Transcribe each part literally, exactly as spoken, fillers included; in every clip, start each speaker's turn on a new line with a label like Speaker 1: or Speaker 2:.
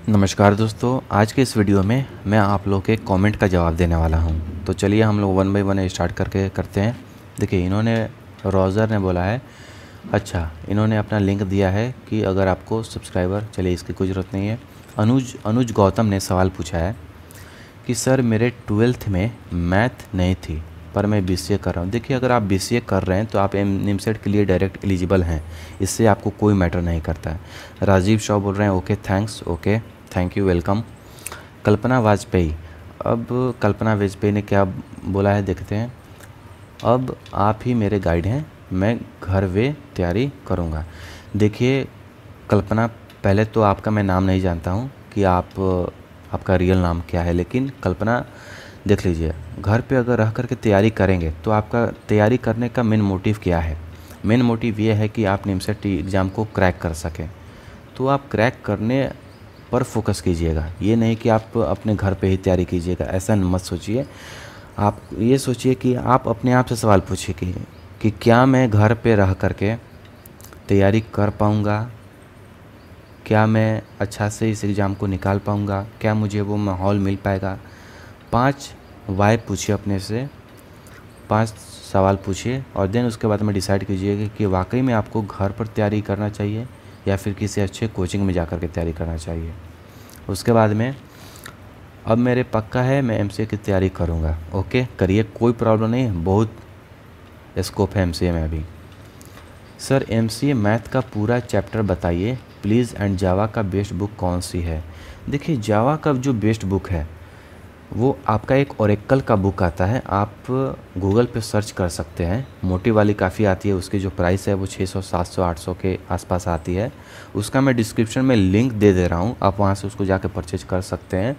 Speaker 1: नमस्कार दोस्तों, आज के इस वीडियो में मैं आप लोग के कमेंट का जवाब देने वाला हूं। तो चलिए हम लोग वन बाय वन स्टार्ट करके करते हैं। देखिए, इन्होंने रोज़र ने बोला है, अच्छा इन्होंने अपना लिंक दिया है कि अगर आपको सब्सक्राइबर, चलिए इसकी कोई ज़रूरत नहीं है। अनुज अनुज गौतम ने सवाल पूछा है कि सर मेरे ट्वेल्थ में मैथ नहीं थी पर मैं बी सी ए कर रहा हूँ। देखिए, अगर आप बी सी ए कर रहे हैं तो आप निमसेट के लिए डायरेक्ट एलिजिबल हैं, इससे आपको कोई मैटर नहीं करता है। राजीव शाह बोल रहे हैं okay thanks, okay thank you, welcome. Kalpana Vajpayee, अब कल्पना वाजपेयी ने क्या बोला है देखते हैं। अब आप ही मेरे गाइड हैं, मैं घर वे तैयारी करूँगा। देखिए कल्पना, पहले तो आपका मैं नाम नहीं जानता हूँ कि आप आपका रियल नाम क्या है, लेकिन कल्पना देख लीजिए, घर पे अगर रह कर के तैयारी करेंगे तो आपका तैयारी करने का मेन मोटिव क्या है। मेन मोटिव ये है कि आप निमसेट एग्ज़ाम को क्रैक कर सकें। तो आप क्रैक करने पर फोकस कीजिएगा, ये नहीं कि आप अपने घर पे ही तैयारी कीजिएगा, ऐसा मत सोचिए। आप ये सोचिए कि आप अपने आप से सवाल पूछिए कि, कि क्या मैं घर पे रह कर के तैयारी कर पाऊँगा, क्या मैं अच्छा से इस एग्ज़ाम को निकाल पाऊँगा, क्या मुझे वो माहौल मिल पाएगा। पांच वाई पूछिए अपने से, पांच सवाल पूछिए और देन उसके बाद में डिसाइड कीजिए कि वाकई में आपको घर पर तैयारी करना चाहिए या फिर किसी अच्छे कोचिंग में जाकर के तैयारी करना चाहिए। उसके बाद में अब मेरे पक्का है मैं एम सी ए की तैयारी करूँगा। ओके करिए, कोई प्रॉब्लम नहीं है, बहुत स्कोप है एम सी ए में अभी। Sir M C A math का पूरा चैप्टर बताइए प्लीज़, एंड जावा का बेस्ट बुक कौन सी है। देखिए, जावा का जो बेस्ट बुक है वो आपका एक ओरेकल का बुक आता है, आप गूगल पे सर्च कर सकते हैं। मोटी वाली काफ़ी आती है, उसकी जो प्राइस है वो छः सौ सात सौ आठ सौ के आसपास आती है। उसका मैं डिस्क्रिप्शन में लिंक दे दे रहा हूँ, आप वहाँ से उसको जाके परचेज कर सकते हैं।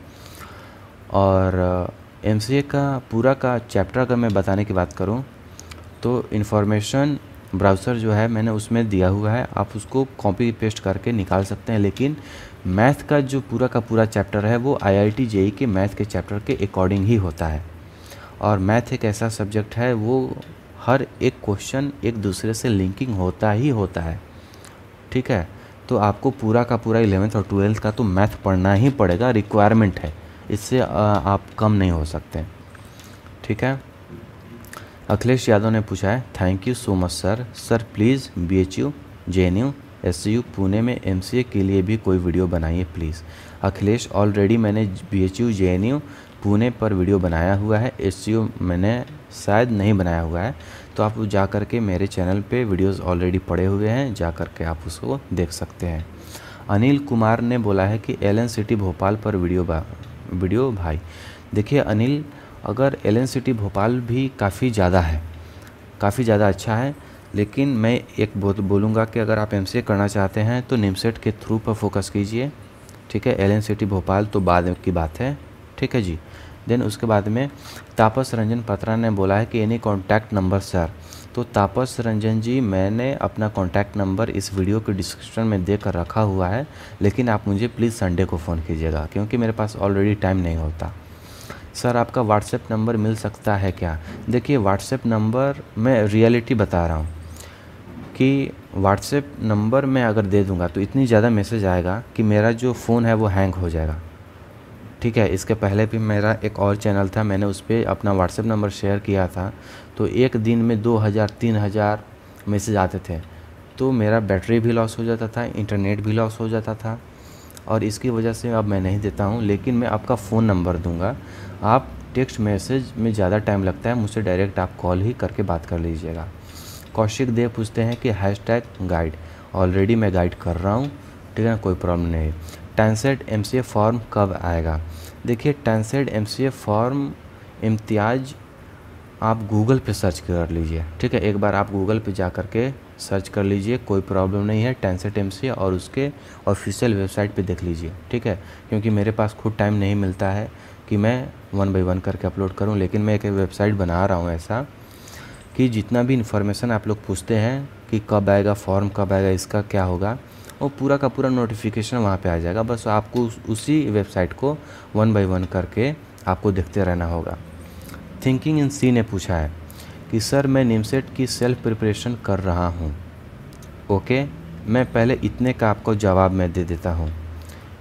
Speaker 1: और एम सी ए का पूरा का चैप्टर अगर मैं बताने की बात करूँ तो इन्फॉर्मेशन ब्राउज़र जो है मैंने उसमें दिया हुआ है, आप उसको कॉपी पेस्ट करके निकाल सकते हैं। लेकिन मैथ का जो पूरा का पूरा चैप्टर है वो आई आई टी जे ई के मैथ के चैप्टर के अकॉर्डिंग ही होता है। और मैथ एक ऐसा सब्जेक्ट है वो हर एक क्वेश्चन एक दूसरे से लिंकिंग होता ही होता है, ठीक है। तो आपको पूरा का पूरा इलेवेंथ और ट्वेल्थ का तो मैथ पढ़ना ही पड़ेगा, रिक्वायरमेंट है, इससे आप कम नहीं हो सकते, ठीक है। अखिलेश यादव ने पूछा है, thank you so much sir. Sir please B H U, J N U, S U Pune में एम सी ए के लिए भी कोई वीडियो बनाइए प्लीज़। अखिलेश, ऑलरेडी मैंने B H U, J N U Pune पर वीडियो बनाया हुआ है, एस यू मैंने शायद नहीं बनाया हुआ है। तो आप जा कर के मेरे चैनल पे वीडियोस ऑलरेडी पड़े हुए हैं, जा कर के आप उसको देख सकते हैं। अनिल कुमार ने बोला है कि एल एन सिटी भोपाल पर वीडियो बा वीडियो भाई। देखिए अनिल, अगर एल एन सिटी भोपाल भी काफ़ी ज़्यादा है, काफ़ी ज़्यादा अच्छा है, लेकिन मैं एक बहुत बोलूँगा कि अगर आप एम सी ए करना चाहते हैं तो निमसेट के थ्रू पर फोकस कीजिए, ठीक है। एल एन सिटी भोपाल तो बाद की बात है, ठीक है जी। देन उसके बाद में तापस रंजन पत्रा ने बोला है कि एनी कॉन्टैक्ट नंबर सर। तो तापस रंजन जी, मैंने अपना कॉन्टैक्ट नंबर इस वीडियो के डिस्क्रिप्शन में दे कर रखा हुआ है, लेकिन आप मुझे प्लीज़ संडे को फ़ोन कीजिएगा क्योंकि मेरे पास ऑलरेडी टाइम नहीं होता। सर आपका व्हाट्सएप नंबर मिल सकता है क्या। देखिए, व्हाट्सएप नंबर मैं रियलिटी बता रहा हूँ कि व्हाट्सएप नंबर मैं अगर दे दूंगा तो इतनी ज़्यादा मैसेज आएगा कि मेरा जो फ़ोन है वो हैंग हो जाएगा, ठीक है। इसके पहले भी मेरा एक और चैनल था, मैंने उस पर अपना व्हाट्सएप नंबर शेयर किया था, तो एक दिन में दो हज़ार तीन हज़ार मैसेज आते थे, तो मेरा बैटरी भी लॉस हो जाता था, इंटरनेट भी लॉस हो जाता था, और इसकी वजह से अब मैं नहीं देता हूँ। लेकिन मैं आपका फ़ोन नंबर दूंगा, आप टेक्स्ट मैसेज में ज़्यादा टाइम लगता है, मुझसे डायरेक्ट आप कॉल ही करके बात कर लीजिएगा। कौशिक देव पूछते हैं कि हैशटैग गाइड, ऑलरेडी मैं गाइड कर रहा हूँ, ठीक है, कोई प्रॉब्लम नहीं। टेंसेड एम सी ए फॉर्म कब आएगा। देखिए, टेंसेड एम सी ए फॉर्म इम्तियाज़ आप गूगल पे सर्च कर लीजिए, ठीक है। एक बार आप गूगल पे जा कर के सर्च कर लीजिए, कोई प्रॉब्लम नहीं है, टेंसेड एम सी ए, और उसके ऑफिशियल वेबसाइट पे देख लीजिए, ठीक है। क्योंकि मेरे पास खुद टाइम नहीं मिलता है कि मैं वन बाय वन करके अपलोड करूं, लेकिन मैं एक वेबसाइट बना रहा हूं ऐसा कि जितना भी इन्फॉर्मेशन आप लोग पूछते हैं कि कब आएगा फॉर्म, कब आएगा, इसका क्या होगा, वो पूरा का पूरा नोटिफिकेशन वहाँ पे आ जाएगा। बस आपको उसी वेबसाइट को वन बाय वन करके आपको देखते रहना होगा। थिंकिंग इन सी ने पूछा है कि सर मैं निमसेट की सेल्फ प्रिपरेशन कर रहा हूँ। ओके, मैं पहले इतने का आपको जवाब मैं दे देता हूँ।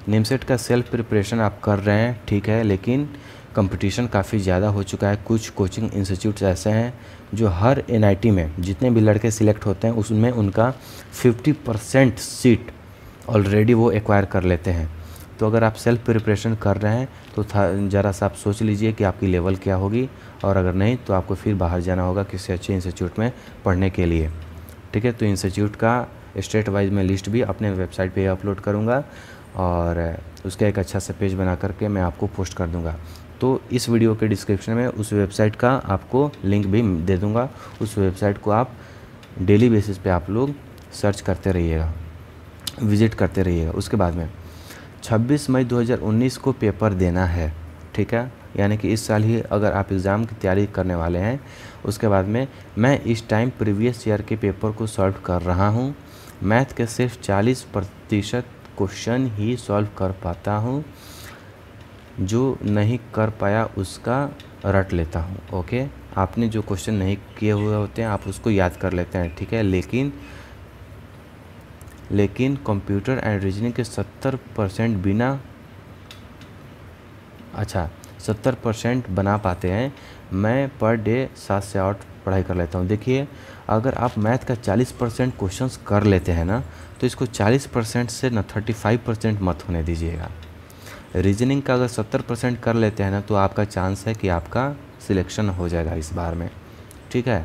Speaker 1: निमसेट का सेल्फ प्रिपरेशन आप कर रहे हैं, ठीक है, लेकिन कंपटीशन काफ़ी ज़्यादा हो चुका है। कुछ कोचिंग इंस्टीट्यूट्स ऐसे हैं जो हर एनआईटी में जितने भी लड़के सिलेक्ट होते हैं उसमें उनका फिफ्टी परसेंट सीट ऑलरेडी वो एक्वायर कर लेते हैं। तो अगर आप सेल्फ प्रिपरेशन कर रहे हैं तो ज़रा सा आप सोच लीजिए कि आपकी लेवल क्या होगी, और अगर नहीं तो आपको फिर बाहर जाना होगा किसी अच्छे इंस्टीट्यूट में पढ़ने के लिए, ठीक है। तो इंस्टीट्यूट का स्टेट वाइज मैं लिस्ट भी अपने वेबसाइट पे अपलोड करूँगा और उसका एक अच्छा सा पेज बना करके मैं आपको पोस्ट कर दूँगा। तो इस वीडियो के डिस्क्रिप्शन में उस वेबसाइट का आपको लिंक भी दे दूँगा। उस वेबसाइट को आप डेली बेसिस पे आप लोग सर्च करते रहिएगा, विज़िट करते रहिएगा। उसके बाद में छब्बीस मई दो हज़ार उन्नीस को पेपर देना है, ठीक है, यानी कि इस साल ही अगर आप एग्ज़ाम की तैयारी करने वाले हैं। उसके बाद में मैं इस टाइम प्रीवियस ईयर के पेपर को सॉल्व कर रहा हूँ। मैथ के सिर्फ चालीस प्रतिशत क्वेश्चन ही सॉल्व कर पाता हूँ, जो नहीं कर पाया उसका रट लेता हूँ। ओके, आपने जो क्वेश्चन नहीं किए हुए होते हैं आप उसको याद कर लेते हैं, ठीक है, लेकिन लेकिन कंप्यूटर एंड रीजनिंग के सत्तर परसेंट बिना अच्छा सत्तर परसेंट बना पाते हैं। मैं पर डे सात से आठ पढ़ाई कर लेता हूँ। देखिए, अगर आप मैथ का चालीस परसेंट क्वेश्चन कर लेते हैं ना, तो इसको चालीस परसेंट से ना पैंतीस परसेंट मत होने दीजिएगा। रीजनिंग का अगर सत्तर परसेंट कर लेते हैं ना, तो आपका चांस है कि आपका सिलेक्शन हो जाएगा इस बार में, ठीक है।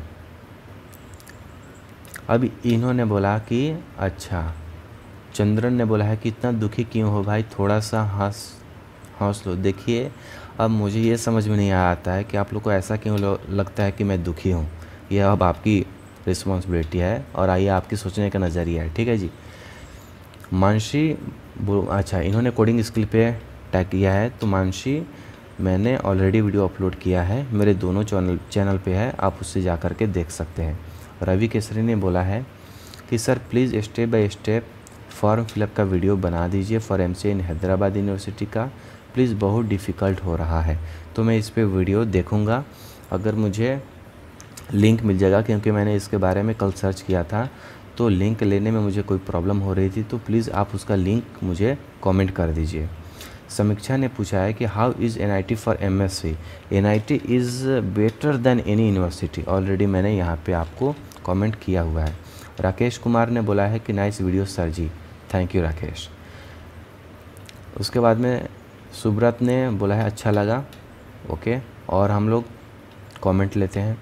Speaker 1: अब इन्होंने बोला कि अच्छा, चंद्रन ने बोला है कि इतना दुखी क्यों हो भाई, थोड़ा सा हंस हंस लो। देखिए, अब मुझे ये समझ में नहीं आता है कि आप लोग को ऐसा क्यों लगता है कि मैं दुखी हूँ। ये अब आपकी रिस्पॉन्सिबिलिटी है और आइए आपकी सोचने का नज़रिया है, ठीक है जी। मानसी, अच्छा, इन्होंने कोडिंग स्किल पे टैग किया है। तो मानसी, मैंने ऑलरेडी वीडियो अपलोड किया है, मेरे दोनों चैनल चैनल पे है, आप उससे जा कर के देख सकते हैं। रवि केसरी ने बोला है कि sir please step by step form fill up का वीडियो बना दीजिए for MCA in Hyderabad university का, प्लीज़ बहुत डिफ़िकल्ट हो रहा है। तो मैं इस पे वीडियो देखूंगा, अगर मुझे लिंक मिल जाएगा, क्योंकि मैंने इसके बारे में कल सर्च किया था तो लिंक लेने में मुझे कोई प्रॉब्लम हो रही थी, तो प्लीज़ आप उसका लिंक मुझे कमेंट कर दीजिए। समीक्षा ने पूछा है कि how is N I T for M S C, N I T is better than any university. Already मैंने यहाँ पे आपको कमेंट किया हुआ है। राकेश कुमार ने बोला है कि nice video sir ji, thank you Rakesh. उसके बाद में सुब्रत ने बोला है अच्छा लगा, ओके। और हम लोग कमेंट लेते हैं।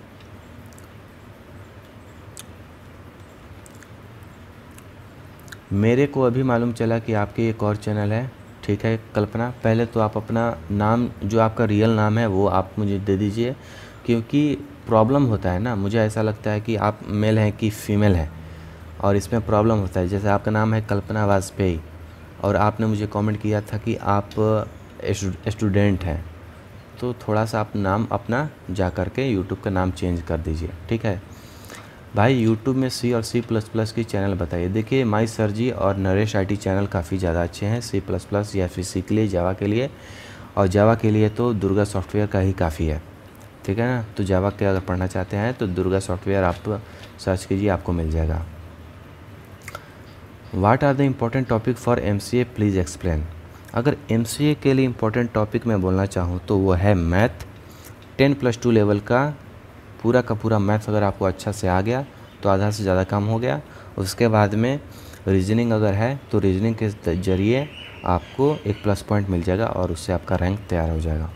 Speaker 1: मेरे को अभी मालूम चला कि आपके एक और चैनल है, ठीक है कल्पना। पहले तो आप अपना नाम, जो आपका रियल नाम है वो आप मुझे दे दीजिए, क्योंकि प्रॉब्लम होता है ना, मुझे ऐसा लगता है कि आप मेल हैं कि फीमेल हैं और इसमें प्रॉब्लम होता है। जैसे आपका नाम है कल्पना वाजपेयी और आपने मुझे कमेंट किया था कि आप स्टूडेंट हैं, तो थोड़ा सा आप नाम अपना जा कर के यूट्यूब का नाम चेंज कर दीजिए, ठीक है भाई। यूट्यूब में सी और सी प्लस प्लस की चैनल बताइए। देखिए, माई सर जी और नरेश आई टी चैनल काफ़ी ज़्यादा अच्छे हैं, सी प्लस प्लस या फिर सी के लिए, जावा के लिए, और जावा के लिए तो दुर्गा सॉफ्टवेयर का ही काफ़ी है, ठीक है ना। तो जावा के अगर पढ़ना चाहते हैं तो दुर्गा सॉफ्टवेयर आप सर्च कीजिए, आपको मिल जाएगा। What are the important topic for M C A please explain. अगर एम सी ए के लिए इम्पोर्टेंट टॉपिक मैं बोलना चाहूँ तो वो है math. Ten plus two level का पूरा का पूरा मैथ अगर आपको अच्छा से आ गया तो आधा से ज़्यादा कम हो गया। उसके बाद में रीजनिंग अगर है तो रीजनिंग के ज़रिए आपको एक प्लस पॉइंट मिल जाएगा और उससे आपका रैंक तैयार हो जाएगा।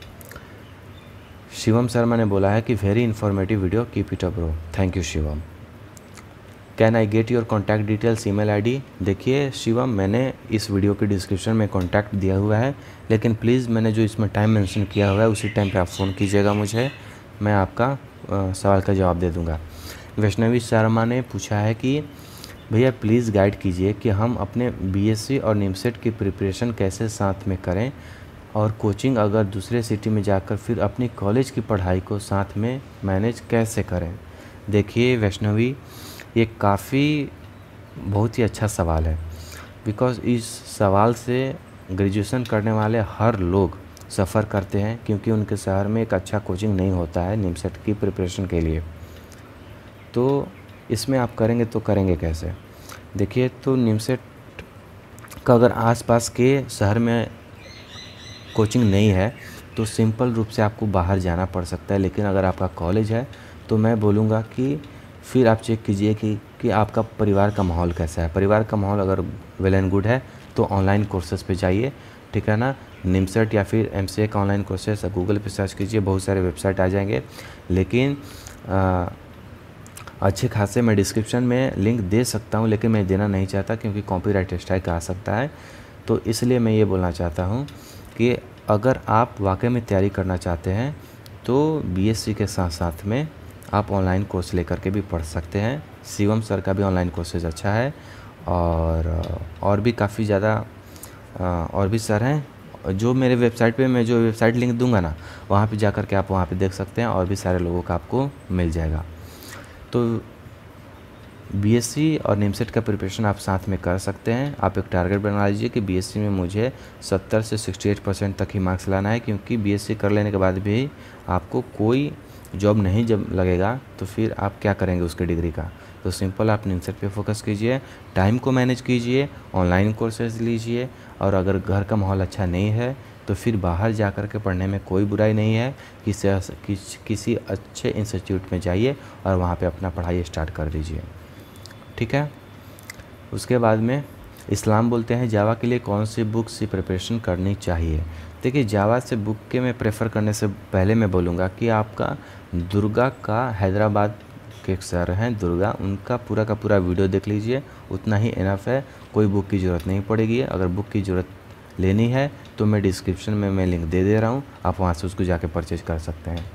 Speaker 1: शिवम शर्मा ने बोला है कि very informative video, keep it up bro, thank you Shivam. Can I get your contact details, email ID. देखिए शिवम, मैंने इस वीडियो के डिस्क्रिप्शन में कॉन्टैक्ट दिया हुआ है, लेकिन प्लीज़ मैंने जो इसमें टाइम मेंशन किया हुआ है उसी टाइम पे आप फ़ोन कीजिएगा मुझे, मैं आपका आ, सवाल का जवाब दे दूंगा। वैष्णवी शर्मा ने पूछा है कि भैया प्लीज़ गाइड कीजिए कि हम अपने बीएससी और निमसेट की प्रिपरेशन कैसे साथ में करें, और कोचिंग अगर दूसरे सिटी में जाकर फिर अपनी कॉलेज की पढ़ाई को साथ में मैनेज कैसे करें। देखिए वैष्णवी, ये काफ़ी बहुत ही अच्छा सवाल है, बिकॉज़ इस सवाल से ग्रेजुएशन करने वाले हर लोग सफ़र करते हैं, क्योंकि उनके शहर में एक अच्छा कोचिंग नहीं होता है निमसेट की प्रिपरेशन के लिए। तो इसमें आप करेंगे तो करेंगे कैसे। देखिए, तो निमसेट का अगर आसपास के शहर में कोचिंग नहीं है तो सिंपल रूप से आपको बाहर जाना पड़ सकता है। लेकिन अगर आपका कॉलेज है तो मैं बोलूँगा कि फिर आप चेक कीजिए कि कि आपका परिवार का माहौल कैसा है। परिवार का माहौल अगर वेल एंड गुड है तो ऑनलाइन कोर्सेज़ पे जाइए, ठीक है ना। निमसेट या फिर एमसीए का ऑनलाइन कोर्सेस गूगल पे सर्च कीजिए, बहुत सारे वेबसाइट आ जाएंगे। लेकिन आ, अच्छे खासे मैं डिस्क्रिप्शन में लिंक दे सकता हूँ, लेकिन मैं देना नहीं चाहता क्योंकि कॉपीराइट स्ट्राइक आ सकता है। तो इसलिए मैं ये बोलना चाहता हूँ कि अगर आप वाकई में तैयारी करना चाहते हैं तो बीएससी के साथ साथ में आप ऑनलाइन कोर्स लेकर के भी पढ़ सकते हैं। शिवम सर का भी ऑनलाइन कोर्सेज अच्छा है, और और भी काफ़ी ज़्यादा और भी सर हैं जो मेरे वेबसाइट पे मैं जो वेबसाइट लिंक दूंगा ना, वहाँ पे जा कर के आप वहाँ पे देख सकते हैं, और भी सारे लोगों का आपको मिल जाएगा। तो बीएससी और निमसेट का प्रिपरेशन आप साथ में कर सकते हैं। आप एक टारगेट बना लीजिए कि बीएससी में मुझे सत्तर से अड़सठ परसेंट तक ही मार्क्स लाना है, क्योंकि बीएससी कर लेने के बाद भी आपको कोई जॉब नहीं जब लगेगा तो फिर आप क्या करेंगे उसके डिग्री का। तो सिंपल आप निमसेट पे फोकस कीजिए, टाइम को मैनेज कीजिए, ऑनलाइन कोर्सेज लीजिए, और अगर घर का माहौल अच्छा नहीं है तो फिर बाहर जा कर के पढ़ने में कोई बुराई नहीं है। किसी किस, किसी अच्छे इंस्टीट्यूट में जाइए और वहाँ पे अपना पढ़ाई स्टार्ट कर दीजिए, ठीक है। उसके बाद में इस्लाम बोलते हैं जावा के लिए कौन सी बुक से प्रिपरेशन करनी चाहिए। देखिए, जावा से बुक के में प्रेफर करने से पहले मैं बोलूँगा कि आपका दुर्गा का, हैदराबाद के एक सर हैं दुर्गा, उनका पूरा का पूरा वीडियो देख लीजिए, उतना ही इनफ है। कोई बुक की ज़रूरत नहीं पड़ेगी। अगर बुक की ज़रूरत लेनी है तो मैं डिस्क्रिप्शन में मैं लिंक दे दे रहा हूँ, आप वहाँ से उसको जाके परचेज कर सकते हैं।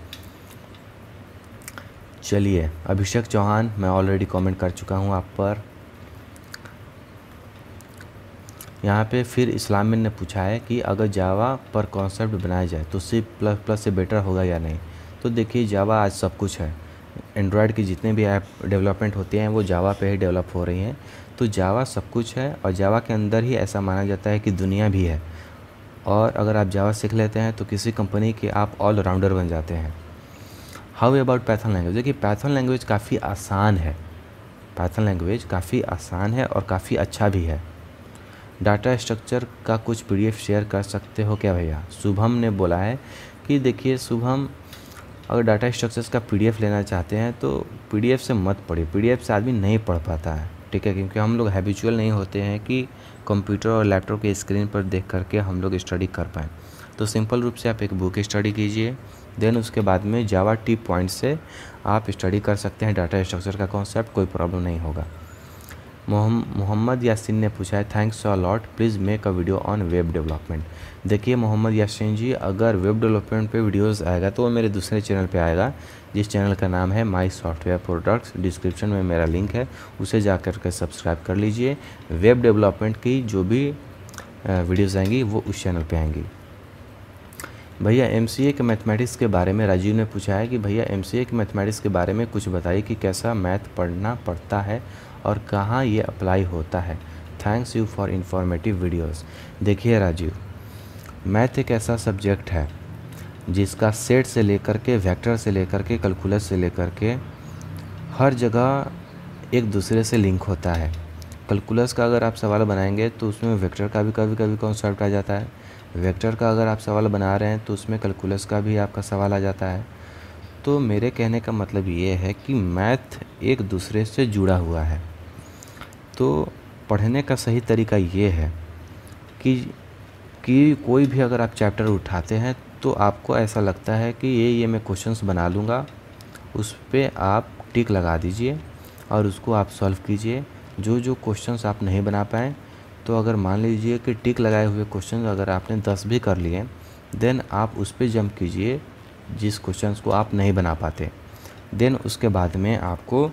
Speaker 1: चलिए, अभिषेक चौहान, मैं ऑलरेडी कमेंट कर चुका हूँ आप पर। यहाँ पे फिर इस्लामिन ने पूछा है कि अगर जावा पर कॉन्सेप्ट बनाया जाए तो सी प्लस प्लस से बेटर होगा या नहीं। तो देखिए, जावा आज सब कुछ है। एंड्रॉयड की जितने भी ऐप डेवलपमेंट होती हैं वो जावा पे ही डेवलप हो रही हैं। तो जावा सब कुछ है, और जावा के अंदर ही ऐसा माना जाता है कि दुनिया भी है। और अगर आप जावा सीख लेते हैं तो किसी कंपनी के आप ऑलराउंडर बन जाते हैं। How about Python language. देखिए, पाइथन लैंग्वेज काफ़ी आसान है। पाइथन लैंग्वेज काफ़ी आसान है और काफ़ी अच्छा भी है। डाटा स्ट्रक्चर का कुछ पीडीएफ शेयर कर सकते हो क्या भैया। शुभम ने बोला है कि देखिए शुभम, अगर डाटा स्ट्रक्चर्स का पीडीएफ लेना चाहते हैं तो पीडीएफ से मत पढ़िए। पीडीएफ से आदमी नहीं पढ़ पाता है, ठीक है, क्योंकि हम लोग हैबिचुअल नहीं होते हैं कि कंप्यूटर और लैपटॉप के स्क्रीन पर देख करके हम लोग स्टडी कर पाएँ। तो सिंपल रूप से आप एक बुक स्टडी कीजिए, देन उसके बाद में जावा टी पॉइंट से आप स्टडी कर सकते हैं डाटा स्ट्रक्चर का कॉन्सेप्ट, कोई प्रॉब्लम नहीं होगा। मोहम्मद यासीन ने पूछा है thanks a lot, please make a video on web development. देखिए मोहम्मद यासीन जी, अगर वेब डेवलपमेंट पे वीडियोस आएगा तो वो मेरे दूसरे चैनल पे आएगा, जिस चैनल का नाम है माई सॉफ्टवेयर प्रोडक्ट्स। डिस्क्रिप्शन में मेरा लिंक है, उसे जा कर के सब्सक्राइब कर लीजिए। वेब डेवलपमेंट की जो भी वीडियोज़ आएंगी वो उस चैनल पर आएंगी। भैया एमसीए के मैथमेटिक्स के बारे में राजीव ने पूछा है कि भैया एमसीए के मैथमेटिक्स के बारे में कुछ बताइए कि कैसा मैथ पढ़ना पड़ता है और कहाँ ये अप्लाई होता है। Thanks you for informative videos. देखिए राजीव, मैथ एक ऐसा सब्जेक्ट है जिसका सेट से लेकर के, वेक्टर से लेकर के, कैलकुलस से लेकर के हर जगह एक दूसरे से लिंक होता है। कैलकुलस का अगर आप सवाल बनाएंगे तो उसमें वेक्टर का भी कभी कभी कॉन्सेप्ट आ जाता है। वेक्टर का अगर आप सवाल बना रहे हैं तो उसमें कैलकुलस का भी आपका सवाल आ जाता है। तो मेरे कहने का मतलब ये है कि मैथ एक दूसरे से जुड़ा हुआ है। तो पढ़ने का सही तरीका ये है कि कि कोई भी अगर आप चैप्टर उठाते हैं तो आपको ऐसा लगता है कि ये ये मैं क्वेश्चंस बना लूँगा, उस पर आप टिक लगा दीजिए और उसको आप सॉल्व कीजिए। जो जो क्वेश्चंस आप नहीं बना पाएँ, तो अगर मान लीजिए कि टिक लगाए हुए क्वेश्चन अगर आपने दस भी कर लिए, देन आप उस पर जंप कीजिए जिस क्वेश्चंस को आप नहीं बना पाते। देन उसके बाद में आपको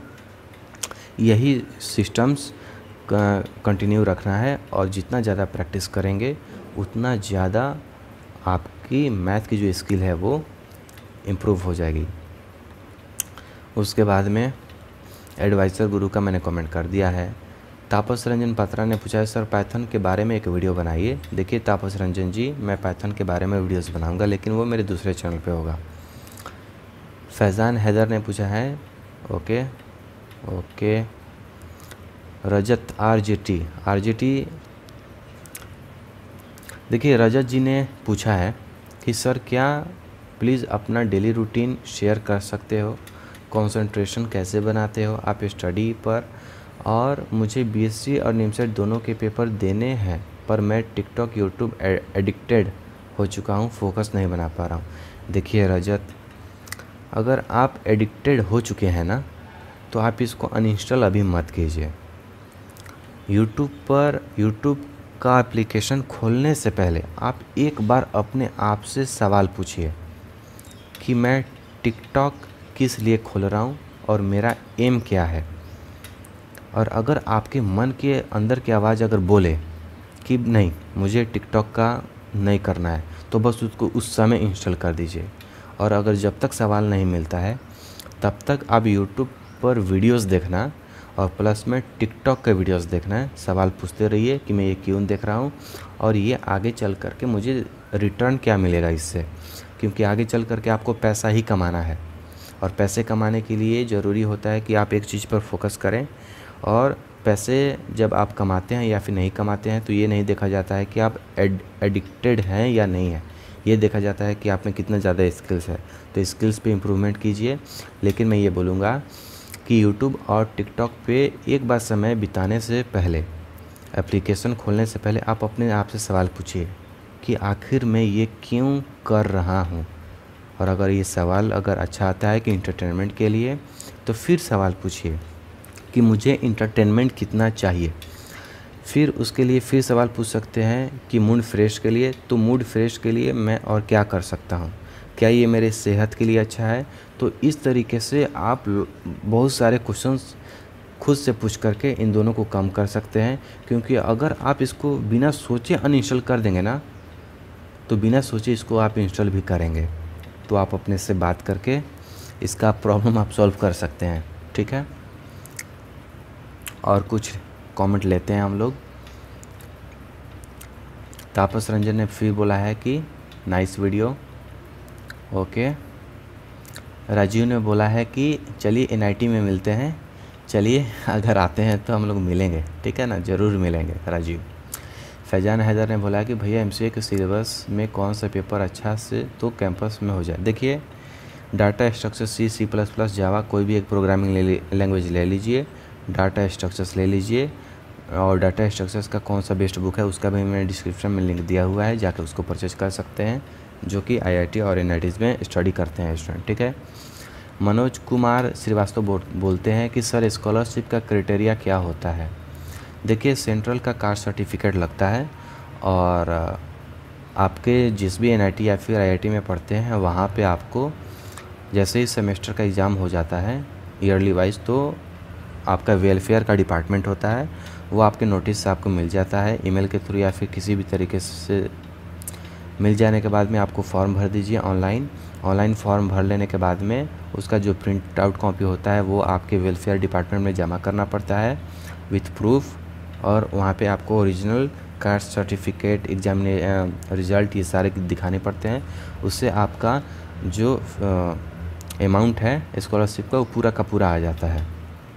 Speaker 1: यही सिस्टम्स कंटिन्यू रखना है, और जितना ज़्यादा प्रैक्टिस करेंगे उतना ज़्यादा आपकी मैथ की जो स्किल है वो इम्प्रूव हो जाएगी। उसके बाद में एडवाइज़र गुरु का मैंने कमेंट कर दिया है। तापस रंजन पात्रा ने पूछा है सर पाइथन के बारे में एक वीडियो बनाइए। देखिए तापस रंजन जी, मैं पाइथन के बारे में वीडियोस बनाऊंगा, लेकिन वो मेरे दूसरे चैनल पे होगा। फैज़ान हैदर ने पूछा है, okay okay Rajat R J T R J T देखिए रजत जी ने पूछा है कि सर क्या प्लीज़ अपना डेली रूटीन शेयर कर सकते हो, कंसंट्रेशन कैसे बनाते हो आप स्टडी पर, और मुझे बीएससी और निमसेट दोनों के पेपर देने हैं पर मैं टिकटॉक यूट्यूब एडिक्टेड हो चुका हूँ, फोकस नहीं बना पा रहा हूँ। देखिए रजत, अगर आप एडिक्टेड हो चुके हैं ना तो आप इसको अनइंस्टॉल अभी मत कीजिए। यूट्यूब पर यूट्यूब का एप्लीकेशन खोलने से पहले आप एक बार अपने आप से सवाल पूछिए कि मैं टिकटॉक किस लिए खोल रहा हूँ और मेरा एम क्या है। और अगर आपके मन के अंदर की आवाज़ अगर बोले कि नहीं मुझे टिकटॉक का नहीं करना है, तो बस उसको उस समय इंस्टॉल कर दीजिए। और अगर जब तक सवाल नहीं मिलता है तब तक आप यूट्यूब पर वीडियोस देखना और प्लस में टिकटॉक के वीडियोस देखना है, सवाल पूछते रहिए कि मैं ये क्यों देख रहा हूँ और ये आगे चल कर के मुझे रिटर्न क्या मिलेगा इससे, क्योंकि आगे चल कर के आपको पैसा ही कमाना है। और पैसे कमाने के लिए ज़रूरी होता है कि आप एक चीज़ पर फोकस करें। और पैसे जब आप कमाते हैं या फिर नहीं कमाते हैं तो ये नहीं देखा जाता है कि आप एड एडिक्टेड हैं या नहीं है, ये देखा जाता है कि आप में कितना ज़्यादा स्किल्स है। तो स्किल्स पे इम्प्रूवमेंट कीजिए। लेकिन मैं ये बोलूँगा कि यूट्यूब और टिकटॉक पे एक बार समय बिताने से पहले, एप्लीकेशन खोलने से पहले आप अपने आप से सवाल पूछिए कि आखिर मैं ये क्यों कर रहा हूँ। और अगर ये सवाल अगर अच्छा आता है कि इंटरटेनमेंट के लिए, तो फिर सवाल पूछिए कि मुझे इंटरटेनमेंट कितना चाहिए। फिर उसके लिए फिर सवाल पूछ सकते हैं कि मूड फ्रेश के लिए, तो मूड फ्रेश के लिए मैं और क्या कर सकता हूँ, क्या ये मेरे सेहत के लिए अच्छा है। तो इस तरीके से आप बहुत सारे क्वेश्चंस खुद से पूछ करके इन दोनों को कम कर सकते हैं। क्योंकि अगर आप इसको बिना सोचे अनइंस्टॉल कर देंगे ना, तो बिना सोचे इसको आप इंस्टॉल भी करेंगे, तो आप अपने से बात करके इसका प्रॉब्लम आप सॉल्व कर सकते हैं। ठीक है, और कुछ कमेंट लेते हैं हम लोग। तापस रंजन ने फिर बोला है कि नाइस वीडियो। ओके, राजीव ने बोला है कि चलिए एनआईटी में मिलते हैं। चलिए अगर आते हैं तो हम लोग मिलेंगे, ठीक है ना, ज़रूर मिलेंगे राजीव। फैजान हैदर ने बोला कि भैया एमसीए के सिलेबस में कौन सा पेपर अच्छा से तो कैंपस में हो जाए। देखिए data structure C C plus plus Java कोई भी एक प्रोग्रामिंग लैंग्वेज ले लीजिए, डाटा स्ट्रक्चर्स ले लीजिए। और डाटा स्ट्रक्चर्स का कौन सा बेस्ट बुक है उसका भी मैंने डिस्क्रिप्शन में लिंक दिया हुआ है, जाकर उसको परचेज कर सकते हैं, जो कि आईआईटी और एनआईटीज़ में स्टडी करते हैं स्टूडेंट। ठीक है, मनोज कुमार श्रीवास्तव बो, बोलते हैं कि सर स्कॉलरशिप का क्राइटेरिया क्या होता है। देखिए सेंट्रल का कास्ट सर्टिफिकेट लगता है, और आपके जिस भी एनआईटी या फिर आईआईटी में पढ़ते हैं वहाँ पे आपको जैसे ही सेमेस्टर का एग्ज़ाम हो जाता है ईयरली वाइज, तो आपका वेलफेयर का डिपार्टमेंट होता है, वो आपके नोटिस से आपको मिल जाता है ईमेल के थ्रू या फिर किसी भी तरीके से। मिल जाने के बाद में आपको फॉर्म भर दीजिए ऑनलाइन। ऑनलाइन फॉर्म भर लेने के बाद में उसका जो प्रिंट आउट कॉपी होता है वो आपके वेलफेयर डिपार्टमेंट में जमा करना पड़ता है विथ प्रूफ, और वहाँ पे आपको original caste certificate, exam result ये सारे दिखाने पड़ते हैं। उससे आपका जो अमाउंट है स्कॉलरशिप का वो पूरा का पूरा आ जाता है।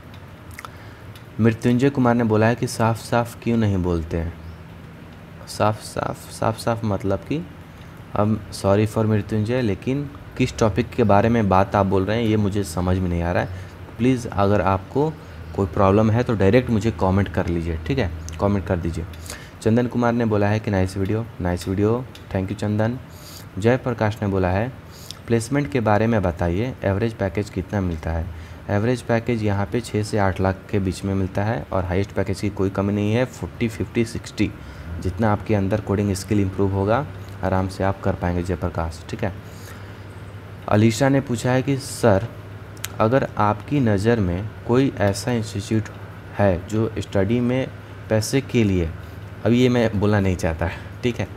Speaker 1: मृत्युंजय कुमार ने बोला है कि साफ साफ क्यों नहीं बोलते हैं। साफ साफ साफ साफ मतलब कि अब सॉरी फॉर मृत्युंजय, लेकिन किस टॉपिक के बारे में बात आप बोल रहे हैं ये मुझे समझ में नहीं आ रहा है। प्लीज़ अगर आपको कोई प्रॉब्लम है तो डायरेक्ट मुझे कमेंट कर लीजिए, ठीक है, कमेंट कर दीजिए। चंदन कुमार ने बोला है कि nice video, nice video, thank you Chandan. Jay Prakash ने बोला है प्लेसमेंट के बारे में बताइए, एवरेज पैकेज कितना मिलता है। एवरेज पैकेज यहाँ पे छः से आठ लाख के बीच में मिलता है, और हाईएस्ट पैकेज की कोई कमी नहीं है। फोर्टी फिफ्टी सिक्सटी जितना आपके अंदर कोडिंग स्किल इंप्रूव होगा आराम से आप कर पाएंगे जयप्रकाश, ठीक है। अलीशा ने पूछा है कि सर अगर आपकी नज़र में कोई ऐसा इंस्टीट्यूट है जो स्टडी में पैसे के लिए, अब ये मैं बोलना नहीं चाहता, ठीक है।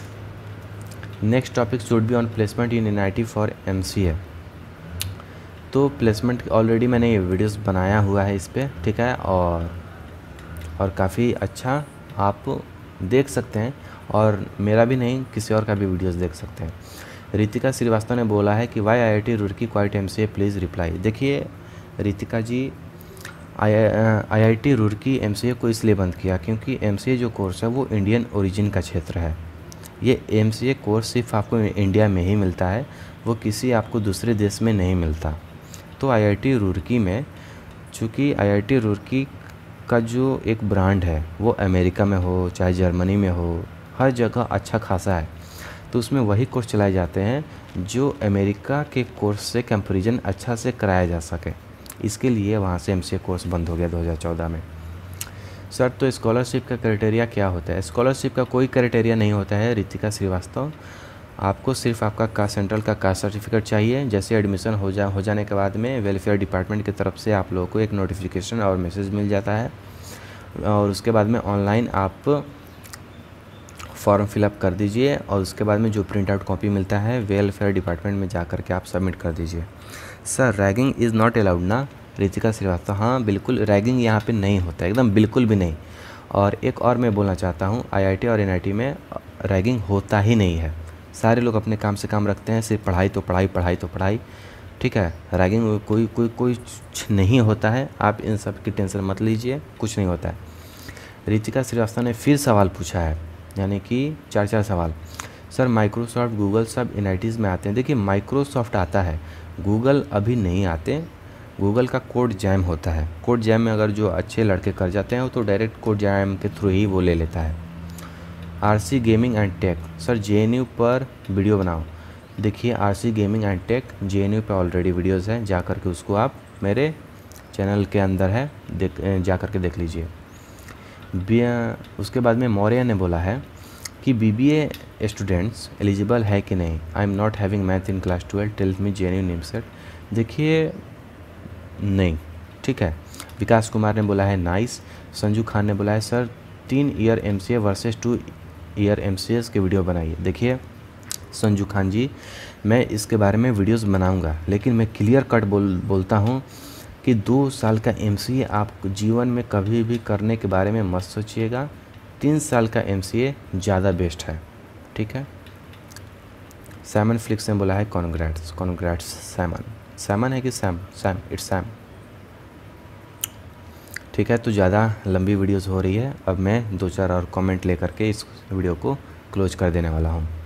Speaker 1: Next topic should be on placement in NIT for MCA. तो प्लेसमेंट ऑलरेडी मैंने ये वीडियोस बनाया हुआ है इस पर, ठीक है, और और काफ़ी अच्छा आप देख सकते हैं, और मेरा भी नहीं किसी और का भी वीडियोस देख सकते हैं। रितिका श्रीवास्तव ने बोला है कि why IIT Roorkee quite MCA please reply. देखिए रितिका जी, आईआईटी रुड़की एमसीए को इसलिए बंद किया क्योंकि एमसीए जो कोर्स है वो इंडियन ओरिजिन का क्षेत्र है। ये एमसीए कोर्स सिर्फ आपको इंडिया में ही मिलता है, वो किसी आपको दूसरे देश में नहीं मिलता। तो आईआईटी रुड़की में, चूँकि आईआईटी रुड़की का जो एक ब्रांड है वो अमेरिका में हो चाहे जर्मनी में हो, हर जगह अच्छा खासा है, तो उसमें वही कोर्स चलाए जाते हैं जो अमेरिका के कोर्स से कंपैरिजन अच्छा से कराया जा सके। इसके लिए वहाँ से एमसीए कोर्स बंद हो गया दो हज़ार चौदह में। सर तो स्कॉलरशिप का क्राइटेरिया क्या होता है? स्कॉलरशिप का कोई क्राइटेरिया नहीं होता है रितिका श्रीवास्तव। आपको सिर्फ आपका कास्ट सेंट्रल का कास्ट सर्टिफिकेट चाहिए। जैसे एडमिशन हो जा हो जाने के बाद में वेलफेयर डिपार्टमेंट की तरफ से आप लोगों को एक नोटिफिकेशन और मैसेज मिल जाता है, और उसके बाद में ऑनलाइन आप फॉर्म फिलअप कर दीजिए, और उसके बाद में जो प्रिंट आउट कॉपी मिलता है वेलफेयर डिपार्टमेंट में जा कर के आप सबमिट कर दीजिए। Sir ragging is not allowed ना? रितिका श्रीवास्तव, हाँ बिल्कुल, रैगिंग यहाँ पे नहीं होता है, एकदम बिल्कुल भी नहीं। और एक और मैं बोलना चाहता हूँ, आईआईटी और एनआईटी में रैगिंग होता ही नहीं है। सारे लोग अपने काम से काम रखते हैं, सिर्फ पढ़ाई तो पढ़ाई पढ़ाई तो पढ़ाई, ठीक है। रैगिंग कोई कोई कोई नहीं होता है, आप इन सब की टेंशन मत लीजिए, कुछ नहीं होता है। रितिका श्रीवास्तव ने फिर सवाल पूछा है, यानी कि चार चार सवाल। सर माइक्रोसॉफ्ट गूगल सब एनआईटीज़ में आते हैं? देखिए माइक्रोसॉफ्ट आता है, गूगल अभी नहीं आते। गूगल का कोड जैम होता है, कोड जैम में अगर जो अच्छे लड़के कर जाते हैं तो डायरेक्ट कोड जैम के थ्रू ही वो ले लेता है। RC gaming and tech, sir JNU पर वीडियो बनाओ। देखिए RC gaming and tech JNU पे ऑलरेडी वीडियोस हैं, जा कर के उसको आप मेरे चैनल के अंदर है, देख जा कर के देख लीजिए। उसके बाद में मौर्य ने बोला है कि बीबीए स्टूडेंट्स एलिजिबल है कि नहीं? I am not having math in class twelve, tell me JNU NIMCET. देखिए नहीं, ठीक है। विकास कुमार ने बोला है नाइस। संजू खान ने बोला है सर तीन year MCA versus two year MCS के वीडियो बनाइए। देखिए संजू खान जी, मैं इसके बारे में वीडियोस बनाऊंगा, लेकिन मैं क्लियर कट बोल बोलता हूं कि दो साल का एमसीए आप जीवन में कभी भी करने के बारे में मत सोचिएगा। तीन साल का एमसीए ज़्यादा बेस्ट है, ठीक है। सैमन फ्लिक्स ने बोला है कॉन्ग्रेट्स, कॉन्ग्रेट्स सैमन। सैमन है कि सैम? सैम, इट्स सैम, ठीक है। तो ज़्यादा लंबी वीडियोस हो रही है, अब मैं दो चार और कमेंट लेकर के इस वीडियो को क्लोज कर देने वाला हूँ।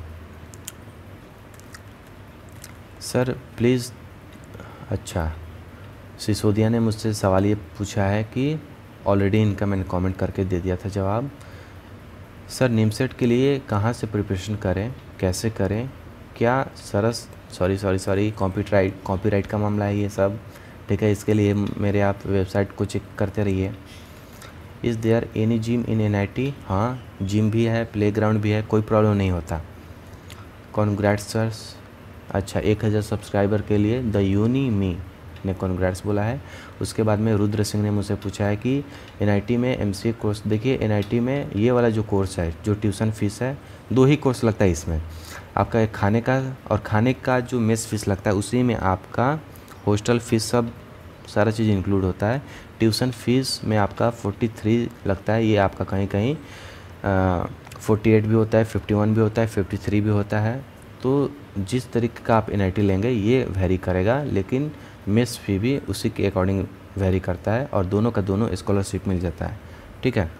Speaker 1: सर प्लीज़, अच्छा सिसोदिया ने मुझसे सवाल ये पूछा है कि ऑलरेडी इनका मैंने कमेंट करके दे दिया था जवाब। सर निमसेट के लिए कहाँ से प्रिपरेशन करें, कैसे करें, क्या सरस sorry sorry sorry copyright copyright का मामला है ये सब, ठीक है। इसके लिए मेरे आप वेबसाइट को चेक करते रहिए। Is there any gym in NIT? हाँ जिम भी है, प्लेग्राउंड भी है, कोई प्रॉब्लम नहीं होता। Congrats sir. अच्छा एक हज़ार सब्सक्राइबर के लिए द यूनी मी ने कॉन्ग्रेट्स बोला है। उसके बाद में रुद्र सिंह ने मुझसे पूछा है कि एनआईटी में एमसीए कोर्स, देखिए एनआईटी में ये वाला जो कोर्स है, जो ट्यूशन फीस है, दो ही कोर्स लगता है इसमें, आपका एक खाने का और खाने का जो मेस फीस लगता है, उसी में आपका हॉस्टल फीस सब सारा चीज़ इंक्लूड होता है। ट्यूशन फीस में आपका तैंतालीस लगता है, ये आपका कहीं कहीं अड़तालीस भी होता है, इक्यावन भी होता है, तिरेपन भी होता है। तो जिस तरीके का आप एनआईटी लेंगे ये वेरी करेगा, लेकिन मेस फी भी उसी के अकॉर्डिंग वेरी करता है, और दोनों का दोनों स्कॉलरशिप मिल जाता है, ठीक है।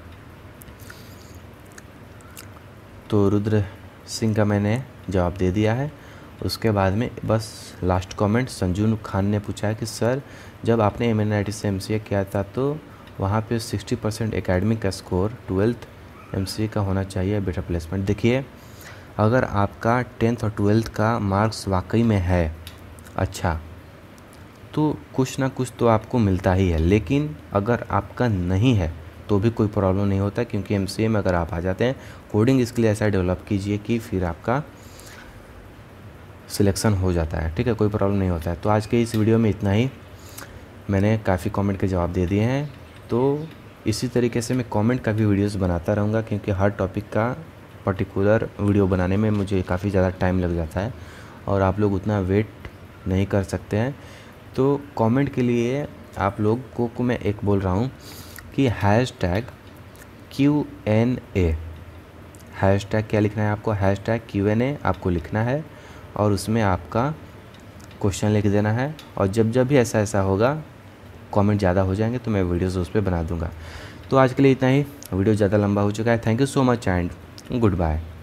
Speaker 1: तो रुद्र सिंह का मैंने जवाब दे दिया है। उसके बाद में बस लास्ट कमेंट संजू खान ने पूछा है कि सर जब आपने एम एन आई टी से एम सी ए किया था तो वहाँ पे साठ परसेंट एकेडमिक का score twelfth M C A का होना चाहिए, बेटर प्लेसमेंट। देखिए अगर आपका टेंथ और ट्वेल्थ का मार्क्स वाकई में है अच्छा, तो कुछ ना कुछ तो आपको मिलता ही है, लेकिन अगर आपका नहीं है तो भी कोई प्रॉब्लम नहीं होता, क्योंकि एम सी ए में अगर आप आ जाते हैं, कोडिंग स्किल ऐसा डेवलप कीजिए कि फिर आपका सिलेक्शन हो जाता है, ठीक है, कोई प्रॉब्लम नहीं होता है। तो आज के इस वीडियो में इतना ही, मैंने काफ़ी कमेंट के जवाब दे दिए हैं। तो इसी तरीके से मैं कमेंट का भी वीडियोस बनाता रहूँगा, क्योंकि हर टॉपिक का पर्टिकुलर वीडियो बनाने में मुझे काफ़ी ज़्यादा टाइम लग जाता है और आप लोग उतना वेट नहीं कर सकते हैं। तो कमेंट के लिए आप लोगों को मैं एक बोल रहा हूँ कि hash tag Q N A, hash tag क्या लिखना है आपको, hash tag Q N A आपको लिखना है और उसमें आपका क्वेश्चन लिख देना है। और जब जब भी ऐसा ऐसा होगा, कमेंट ज़्यादा हो जाएंगे तो मैं वीडियोस उस पर बना दूंगा। तो आज के लिए इतना ही, वीडियो ज़्यादा लंबा हो चुका है। Thank you so much and good bye.